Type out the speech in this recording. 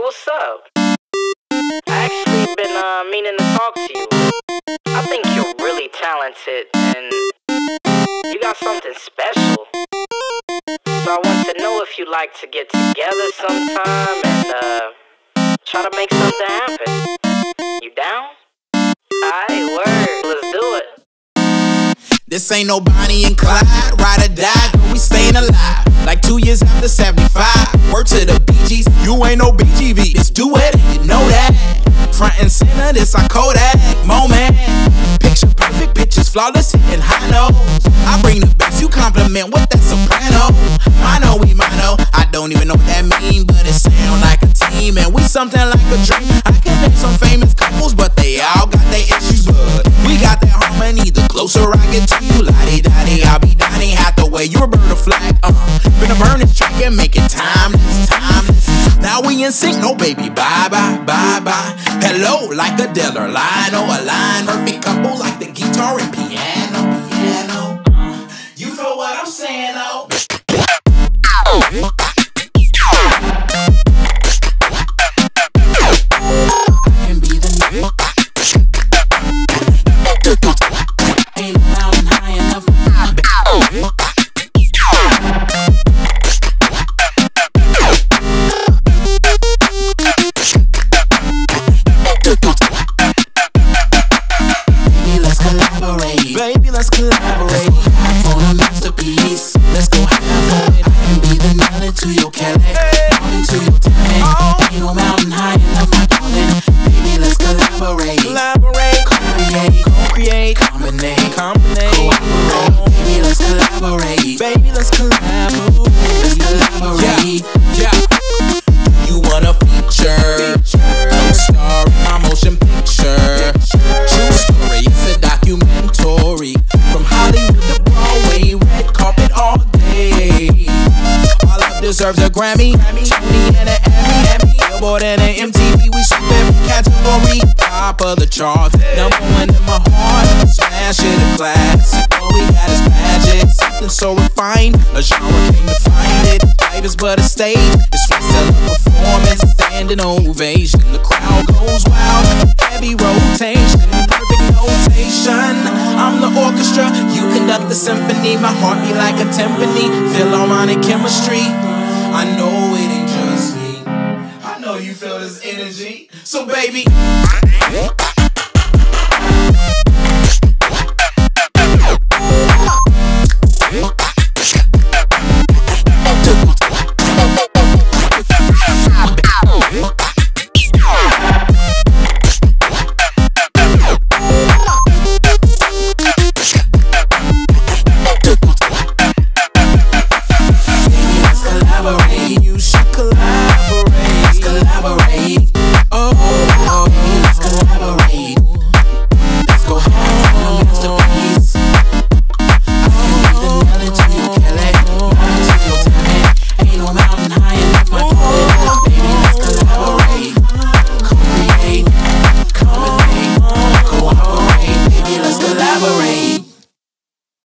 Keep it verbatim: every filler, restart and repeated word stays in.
what's up? I actually been uh, meaning to talk to you. I think you're really talented and you got something special. So I want to know if you'd like to get together sometime and uh, try to make something happen. You down? Alright, word. Let's do it. This ain't no Bonnie and Clyde, ride or die, girl, we stayin' alive. Like two years after seventy-five, word to the Bee Gees, you ain't no B G V. This do it, you know that. Front and center, this our Kodak moment. Picture perfect, pictures flawless, hitting high notes. I bring the bass, you compliment with that soprano. Mono, we mono, I don't even know what that mean, but it sound like a team, and we something like a dream. I can name some famous couples, but they all got their issues, but we got that harmony. The closer I get to you, la-di-da-di, I'll be dining. Hathaway, you're a bird of flag, uh Finna burn this track and make it timeless, timeless. Now we in sync, no baby, bye-bye, bye-bye. Hello, like Adele, line or a line. Perfect couple like the guitar and piano, piano. uh, You feel what I'm saying, oh? I can be the nigga. Ain't no mountain high enough. Baby, let's collaborate. Baby, let's collaborate. For a masterpiece. Let's go have on it. I can be the Nelly to your Kelly, Marvin to your Tammy. Ain't no mountain high enough, my darling. Baby, let's collaborate. Collaborate. Co-create. Co-create. Combinate. Combinate. Cooperate. Baby, let's collaborate. Baby, let's collaborate. Let's collaborate. Yeah. Yeah. You want a feature? Co-star in my motion picture. True story, it's a documentary. From Hollywood to Broadway, red carpet all day. All love deserves a Grammy, Tony and an Emmy, Billboard and an M T V. We sweep every category, top of the charts. Number one in my heart, smash it a class. All we got is magic, something so refined. A genre came to find it. Life is but a stage, it's for selling performance, standing ovation. The crowd goes wild, heavy rotation, perfect notation. I'm the orchestra, you conduct the symphony. My heart be like a timpani, Philharmonic chemistry. I know it ain't just me, I know you feel this energy. So baby,